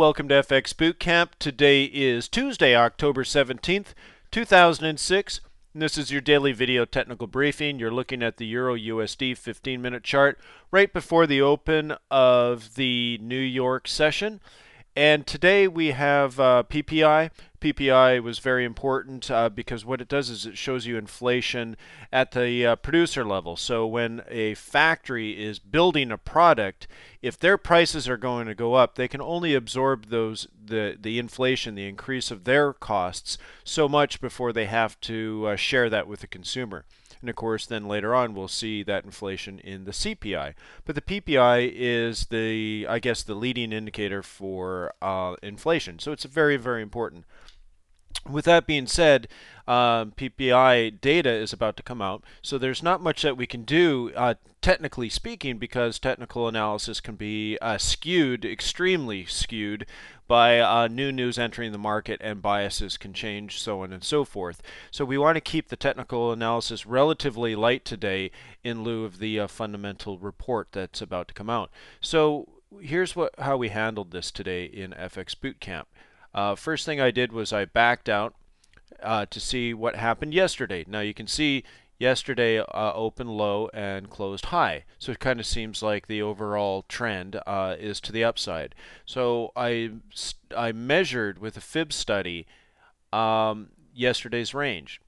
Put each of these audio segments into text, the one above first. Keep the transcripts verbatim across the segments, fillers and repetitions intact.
welcome to F X Bootcamp. Today is Tuesday, October seventeenth, two thousand six. And this is your daily video technical briefing. You're looking at the Euro U S D fifteen minute chart right before the open of the New York session. And today we have uh, P P I. P P I was very important uh, because what it does is it shows you inflation at the uh, producer level. So when a factory is building a product, if their prices are going to go up, they can only absorb those the the inflation, the increase of their costs so much before they have to uh, share that with the consumer. And of course, then later on, we'll see that inflation in the C P I. But the P P I is the, I guess, the leading indicator for uh, inflation. So it's very, very important. With that being said, um, P P I data is about to come out, so there's not much that we can do, uh, technically speaking, because technical analysis can be uh, skewed, extremely skewed, by uh, new news entering the market, and biases can change, so on and so forth. So we want to keep the technical analysis relatively light today in lieu of the uh, fundamental report that's about to come out. So here's what how we handled this today in F X Bootcamp. Uh, first thing I did was I backed out uh, to see what happened yesterday. Now you can see yesterday uh, opened low and closed high. So it kind of seems like the overall trend uh, is to the upside. So I, I measured with a fib study um, yesterday's range.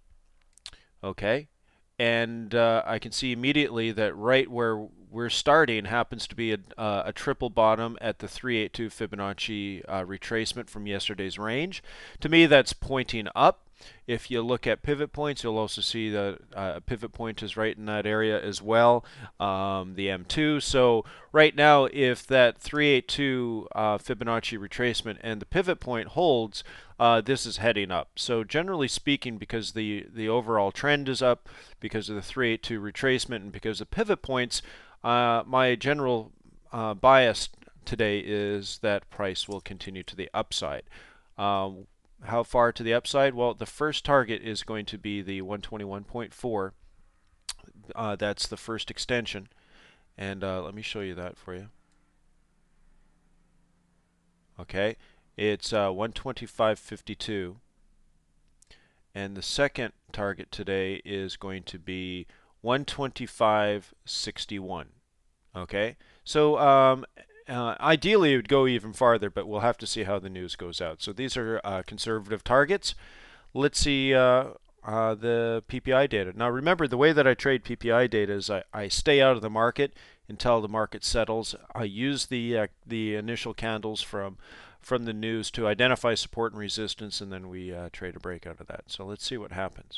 Okay. And uh, I can see immediately that right where we're starting happens to be a, uh, a triple bottom at the three eighty-two Fibonacci uh, retracement from yesterday's range. To me, that's pointing up. If you look at pivot points, you'll also see that uh, a pivot point is right in that area as well, um, the M two. So right now, if that three eighty-two uh, Fibonacci retracement and the pivot point holds, uh, this is heading up. So generally speaking, because the, the overall trend is up, because of the three eighty-two retracement, and because of pivot points, uh, my general uh, bias today is that price will continue to the upside. Um, How far to the upside? Well, the first target is going to be the one twenty-one point four. Uh, that's the first extension. And uh, let me show you that for you. Okay, it's uh, one twenty-five fifty-two. And the second target today is going to be one twenty-five sixty-one. Okay, so um, Uh, ideally, it would go even farther, but we'll have to see how the news goes out. So these are uh, conservative targets. Let's see uh, uh, the P P I data. Now remember, the way that I trade P P I data is I, I stay out of the market until the market settles. I use the uh, the initial candles from from the news to identify support and resistance, and then we uh, trade a break out of that. So let's see what happens.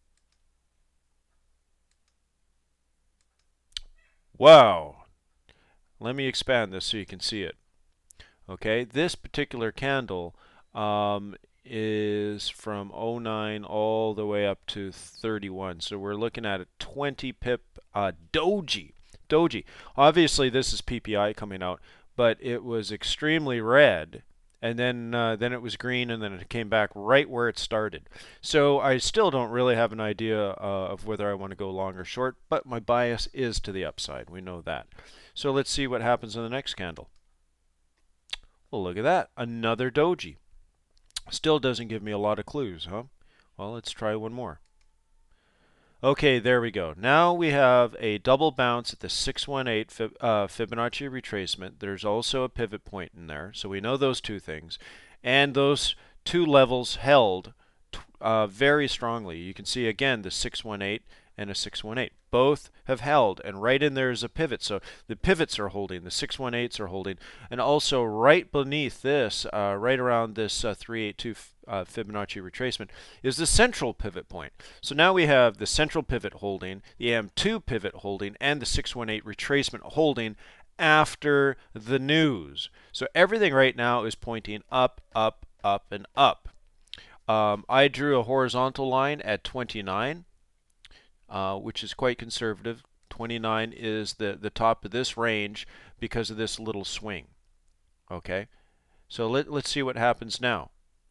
Wow! Let me expand this so you can see it. Okay, this particular candle um, is from oh nine all the way up to thirty-one. So we're looking at a twenty pip uh, doji. Doji. Obviously, this is P P I coming out, but it was extremely red, and then uh, then it was green, and then it came back right where it started. So I still don't really have an idea uh, of whether I want to go long or short, but my bias is to the upside. We know that. So let's see what happens in the next candle. Well, look at that. Another doji. Still doesn't give me a lot of clues, huh? Well, let's try one more. Okay, there we go. Now we have a double bounce at the six one eight Fib uh, Fibonacci retracement. There's also a pivot point in there, so we know those two things. And those two levels held uh, very strongly. You can see, again, the six one eight and a six one eight. Both have held, and right in there is a pivot. So the pivots are holding, the six one eights are holding, and also right beneath this, uh, right around this uh, three eighty-two uh, Fibonacci retracement, is the central pivot point. So now we have the central pivot holding, the M two pivot holding, and the six one eight retracement holding after the news. So everything right now is pointing up, up, up, and up. Um, I drew a horizontal line at twenty-nine. Uh, which is quite conservative. twenty-nine is the, the top of this range because of this little swing. Okay, so let, let's see what happens now.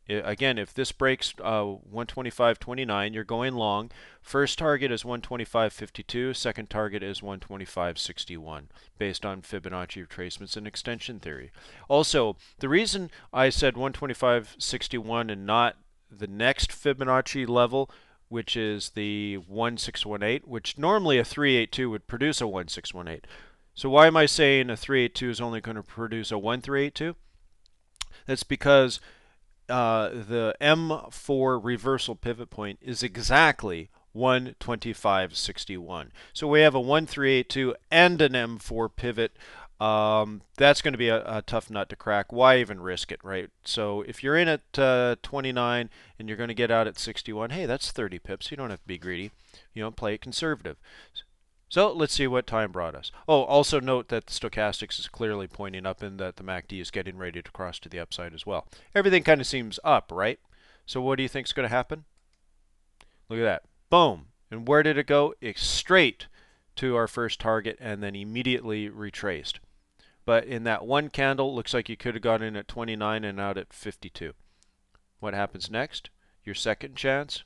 Again, if this breaks uh, one twenty-five twenty-nine, you're going long. First target is one twenty-five fifty-two. Second target is one twenty-five sixty-one, based on Fibonacci retracements and extension theory. Also, the reason I said one twenty-five sixty-one and not the next Fibonacci level, which is the one six one eight, which normally a three eighty-two would produce a one six one eight. So why am I saying a three eighty-two is only going to produce a one three eighty-two? That's because Uh, the M four reversal pivot point is exactly one twenty-five sixty-one. So we have a one three eighty-two and an M four pivot. Um, that's going to be a, a tough nut to crack. Why even risk it, right? So if you're in at uh, twenty-nine and you're going to get out at sixty-one, hey, that's thirty pips. You don't have to be greedy. You know, play it conservative. So let's see what time brought us. Oh, also note that the stochastics is clearly pointing up and that the M A C D is getting ready to cross to the upside as well. Everything kind of seems up, right? So what do you think is going to happen? Look at that. Boom. And where did it go? It's straight to our first target and then immediately retraced. But in that one candle, looks like you could have got in at twenty-nine and out at fifty-two. What happens next? Your second chance.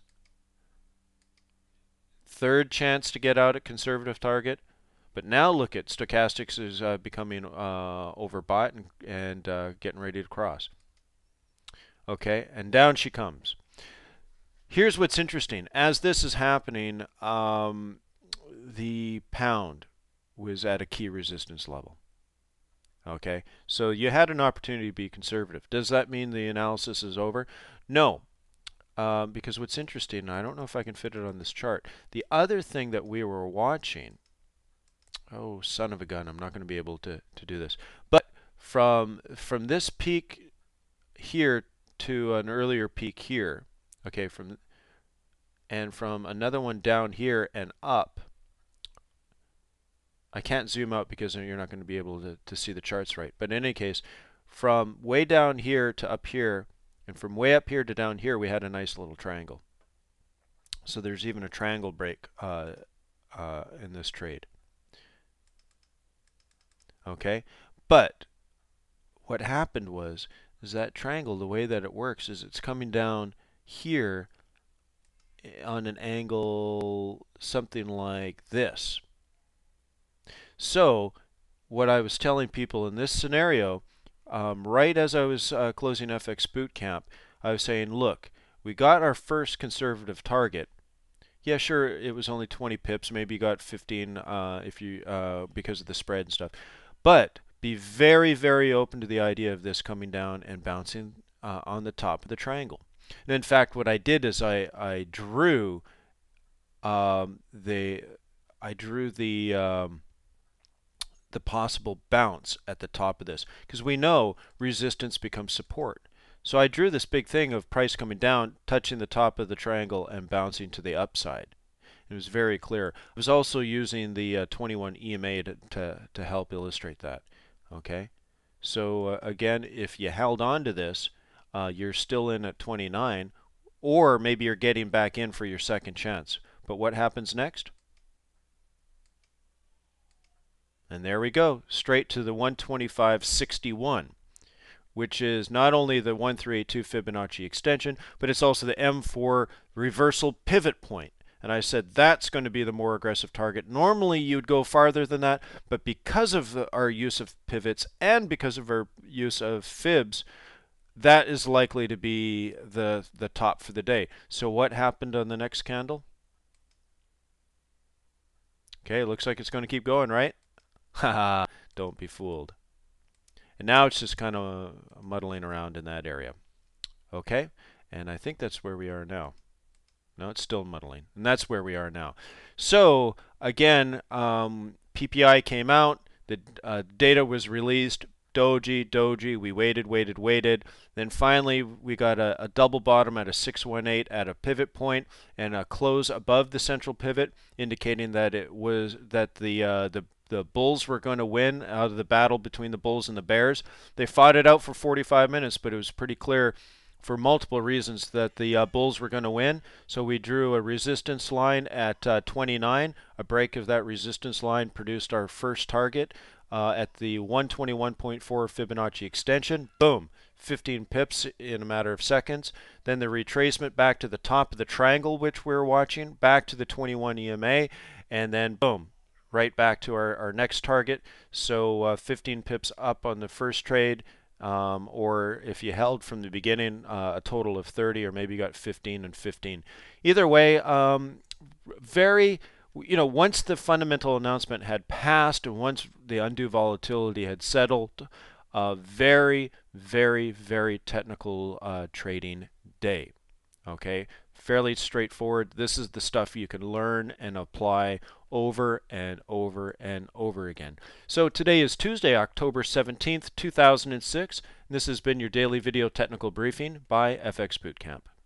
Third chance to get out at conservative target. But now look at stochastics is uh, becoming uh, overbought and, and uh, getting ready to cross. Okay, and down she comes. Here's what's interesting. As this is happening, um, the pound was at a key resistance level. Okay, so you had an opportunity to be conservative. Does that mean the analysis is over? No. Uh, because what's interesting, I don't know if I can fit it on this chart. The other thing that we were watching, oh, son of a gun, I'm not going to be able to, to do this. But from, from this peak here to an earlier peak here, okay, from and from another one down here and up, I can't zoom out because you're not going to be able to, to see the charts right. But in any case, from way down here to up here, and from way up here to down here, we had a nice little triangle. So there's even a triangle break uh, uh, in this trade. Okay, but what happened was is that triangle, the way that it works is it's coming down here on an angle something like this. So what I was telling people in this scenario, Um, right as I was uh, closing F X Bootcamp, I was saying, look, we got our first conservative target. Yeah, sure, it was only twenty pips. Maybe you got fifteen uh, if you uh, because of the spread and stuff. But be very, very open to the idea of this coming down and bouncing uh, on the top of the triangle. And in fact, what I did is I I drew um, the I drew the um, the possible bounce at the top of this, because we know resistance becomes support. So I drew this big thing of price coming down, touching the top of the triangle and bouncing to the upside. It was very clear. I was also using the uh, twenty-one E M A to, to, to help illustrate that. Okay, so uh, again, if you held on to this, uh, you're still in at twenty-nine, or maybe you're getting back in for your second chance. But what happens next? And there we go, straight to the one twenty-five sixty-one, which is not only the one three eighty-two Fibonacci extension, but it's also the M four reversal pivot point. And I said that's going to be the more aggressive target. Normally you'd go farther than that, but because of the, our use of pivots and because of our use of fibs, that is likely to be the, the top for the day. So what happened on the next candle? Okay, looks like it's going to keep going, right? Haha, don't be fooled. And now it's just kind of muddling around in that area. Okay, and I think that's where we are now. No, it's still muddling, and that's where we are now. So again, um, P P I came out, the uh, data was released, doji, doji, we waited, waited, waited. Then finally we got a, a double bottom at a six one eight at a pivot point and a close above the central pivot, indicating that it was that the uh, the the bulls were going to win out of the battle between the bulls and the bears. They fought it out for forty-five minutes, but it was pretty clear for multiple reasons that the uh, bulls were going to win. So we drew a resistance line at uh, twenty-nine. A break of that resistance line produced our first target uh, at the one twenty-one point four Fibonacci extension. Boom, fifteen pips in a matter of seconds. Then the retracement back to the top of the triangle, which we're watching, back to the twenty-one E M A, and then boom, right back to our, our next target. So uh, fifteen pips up on the first trade, um, or if you held from the beginning, uh, a total of thirty, or maybe you got fifteen and fifteen. Either way, um, very, you know, once the fundamental announcement had passed and once the undue volatility had settled, a very, very, very technical uh, trading day. Okay, fairly straightforward. This is the stuff you can learn and apply over and over and over again. So today is Tuesday, October seventeenth, two thousand six. And this has been your daily video technical briefing by F X Bootcamp.